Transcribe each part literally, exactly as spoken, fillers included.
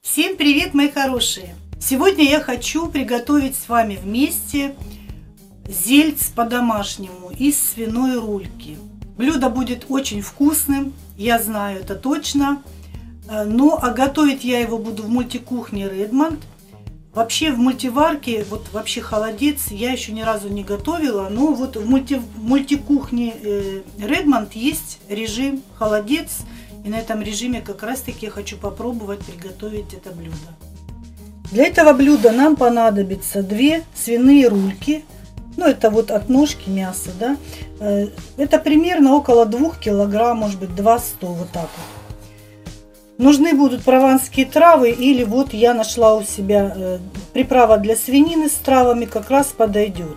Всем привет, мои хорошие! Сегодня я хочу приготовить с вами вместе зельц по-домашнему из свиной рульки. Блюдо будет очень вкусным, я знаю это точно. Но а готовить я его буду в мультикухне Redmond. Вообще в мультиварке, вот вообще холодец я еще ни разу не готовила, но вот в, мульти, в мультикухне Redmond есть режим холодец. И на этом режиме как раз таки я хочу попробовать приготовить это блюдо. Для этого блюда нам понадобится две свиные рульки. Ну, это вот от ножки мяса, да. Это примерно около двух килограмм, может быть, два сто, вот так вот. Нужны будут прованские травы, или вот я нашла у себя приправа для свинины с травами, как раз подойдет.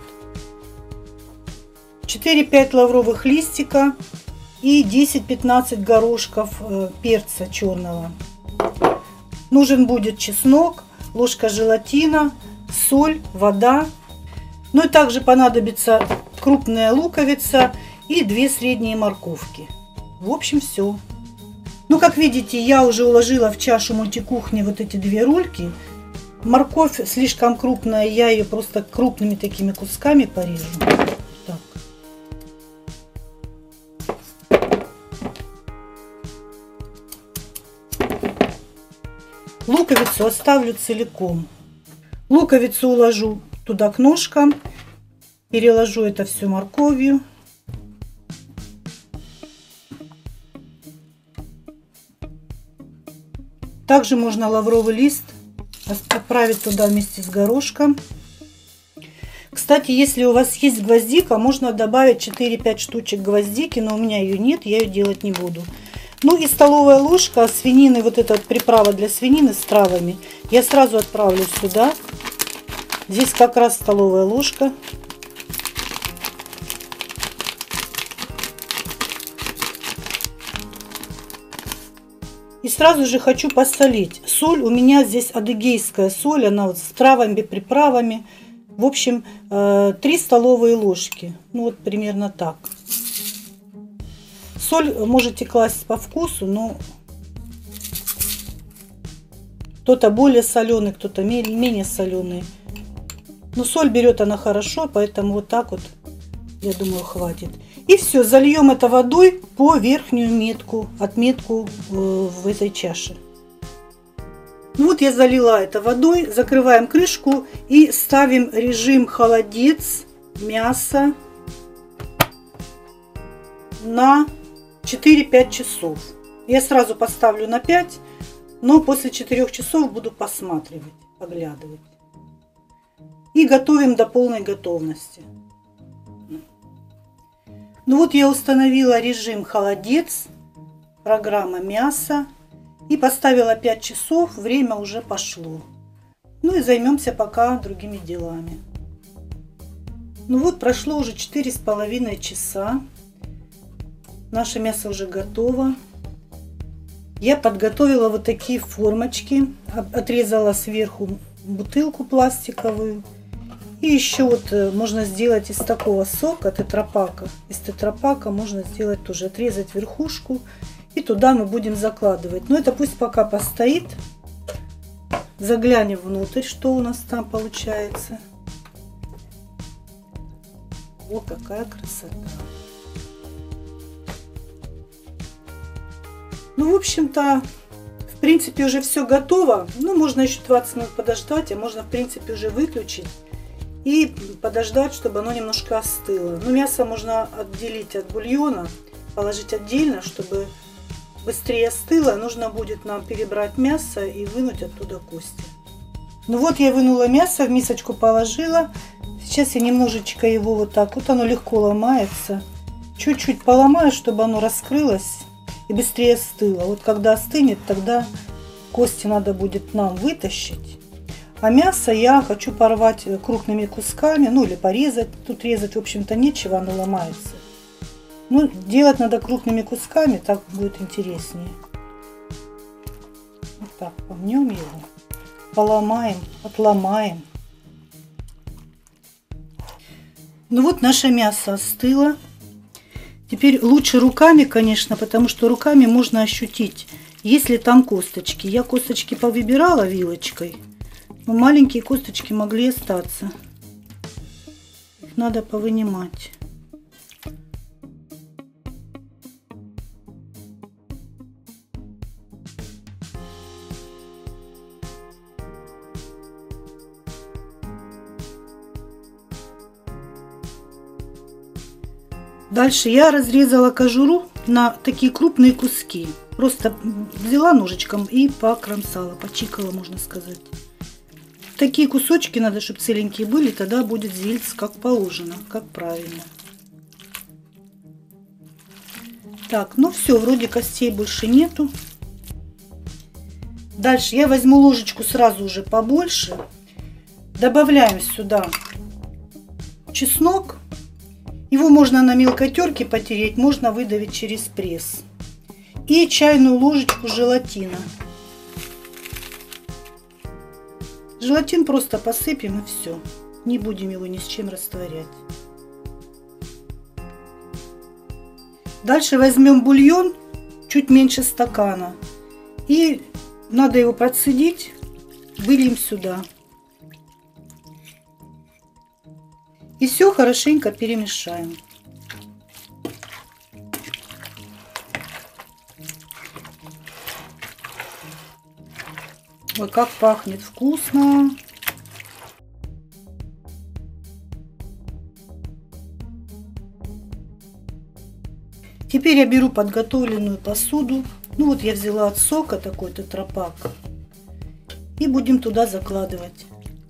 четыре-пять лавровых листика и десять-пятнадцать горошков перца черного. Нужен будет чеснок, ложка желатина, соль, вода. Ну и также понадобится крупная луковица и две средние морковки. В общем, все. Ну, как видите, я уже уложила в чашу мультикухни вот эти две рульки. Морковь слишком крупная, я ее просто крупными такими кусками порежу. Так. Луковицу оставлю целиком. Луковицу уложу туда к ножкам, переложу это все морковью. Также можно лавровый лист отправить туда вместе с горошком. Кстати, если у вас есть гвоздика, можно добавить четыре-пять штучек гвоздики, но у меня ее нет, я ее делать не буду. Ну и столовая ложка свинины, вот эта вот приправа для свинины с травами, я сразу отправлю сюда. Здесь как раз столовая ложка. И сразу же хочу посолить. Соль у меня здесь адыгейская соль, она вот с травами, приправами. В общем, три столовые ложки. Ну вот примерно так. Соль можете класть по вкусу, но кто-то более соленый, кто-то менее соленый. Но соль берет она хорошо, поэтому вот так вот, я думаю, хватит. И все, зальем это водой по верхнюю метку, отметку в этой чаше. Ну вот я залила это водой, закрываем крышку и ставим режим холодец, мясо на четыре-пять часов. Я сразу поставлю на пять, но после четырёх часов буду посматривать, поглядывать. И готовим до полной готовности. Ну вот я установила режим холодец, программа мясо, и поставила пять часов, время уже пошло. Ну и займемся пока другими делами. Ну вот прошло уже четыре с половиной часа. Наше мясо уже готово. Я подготовила вот такие формочки. Отрезала сверху бутылку пластиковую. И еще вот можно сделать из такого сока, тетрапака. Из тетрапака можно сделать тоже, отрезать верхушку. И туда мы будем закладывать. Но это пусть пока постоит. Заглянем внутрь, что у нас там получается. О, какая красота. Ну, в общем-то, в принципе, уже все готово. Ну, можно еще двадцать минут подождать, а можно, в принципе, уже выключить и подождать, чтобы оно немножко остыло. Ну, мясо можно отделить от бульона, положить отдельно, чтобы быстрее остыло. Нужно будет нам перебрать мясо и вынуть оттуда кости. Ну, вот я вынула мясо, в мисочку положила. Сейчас я немножечко его вот так, вот оно легко ломается. Чуть-чуть поломаю, чтобы оно раскрылось и быстрее остыло. Вот когда остынет, тогда кости надо будет нам вытащить. А мясо я хочу порвать крупными кусками, ну или порезать. Тут резать, в общем-то, нечего, оно ломается. Ну, делать надо крупными кусками, так будет интереснее. Вот так, помнем его, поломаем, отломаем. Ну вот наше мясо остыло. Теперь лучше руками, конечно, потому что руками можно ощутить если там косточки. Я косточки повыбирала вилочкой, но маленькие косточки могли остаться. Их надо повынимать. Дальше я разрезала кожуру на такие крупные куски. Просто взяла ножичком и покромсала, почикала, можно сказать. Такие кусочки надо, чтобы целенькие были, тогда будет зельц как положено, как правильно. Так, ну все, вроде костей больше нету. Дальше я возьму ложечку сразу уже побольше. Добавляем сюда чеснок. Его можно на мелкой терке потереть, можно выдавить через пресс. И чайную ложечку желатина. Желатин просто посыпем и все. Не будем его ни с чем растворять. Дальше возьмем бульон, чуть меньше стакана. И надо его процедить, выльем сюда. И все хорошенько перемешаем. Ой, как пахнет вкусно. Теперь я беру подготовленную посуду. Ну вот я взяла от сока такой тетрапак. И будем туда закладывать.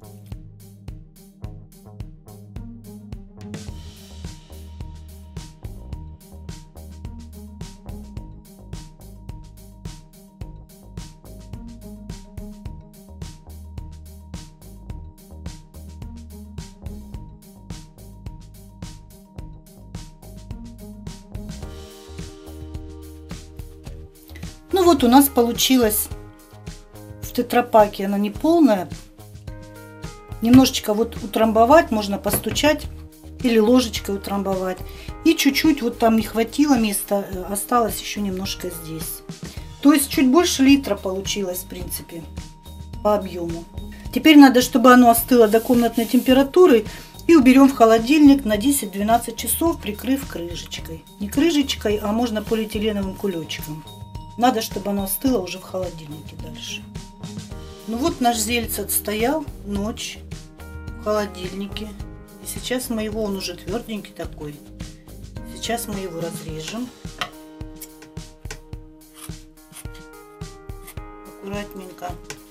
Ну вот у нас получилось в тетрапаке, она не полная. Немножечко вот утрамбовать, можно постучать или ложечкой утрамбовать. И чуть-чуть вот там не хватило места, осталось еще немножко здесь. То есть чуть больше литра получилось в принципе по объему. Теперь надо, чтобы оно остыло до комнатной температуры. И уберем в холодильник на десять-двенадцать часов, прикрыв крышечкой. Не крышечкой, а можно полиэтиленовым кулечком. Надо, чтобы оно остыло уже в холодильнике дальше. Ну вот наш зельц отстоял ночь в холодильнике. И сейчас мы его, он уже тверденький такой. Сейчас мы его разрежем. Аккуратненько.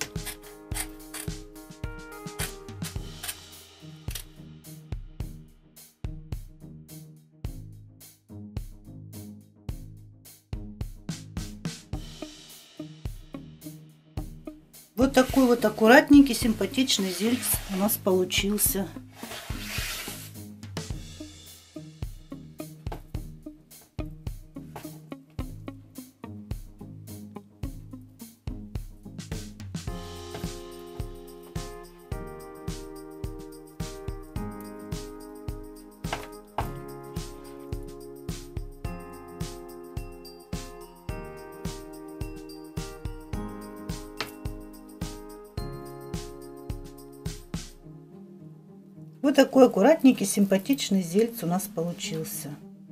Вот такой вот аккуратненький, симпатичный зельц у нас получился. Вот такой аккуратненький, симпатичный зельц у нас получился.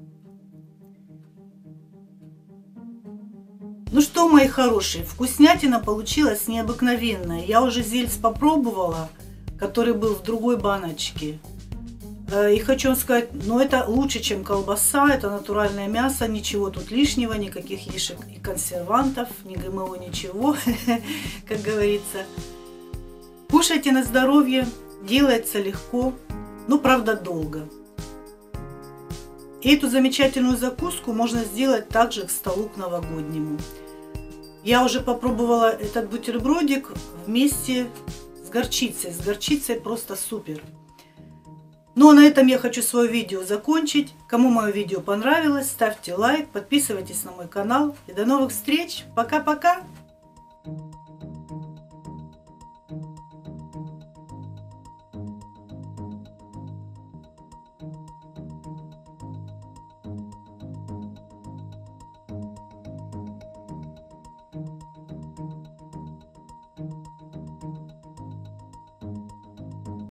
Ну что, мои хорошие, вкуснятина получилась необыкновенная. Я уже зельц попробовала, который был в другой баночке. И хочу вам сказать, ну это лучше, чем колбаса, это натуральное мясо, ничего тут лишнего, никаких яишек и консервантов, ни ГМО, ничего, как говорится. Кушайте на здоровье. Делается легко, но правда долго. И эту замечательную закуску можно сделать также к столу к новогоднему. Я уже попробовала этот бутербродик вместе с горчицей. С горчицей просто супер. Ну а на этом я хочу свое видео закончить. Кому мое видео понравилось, ставьте лайк, подписывайтесь на мой канал. И до новых встреч. Пока-пока.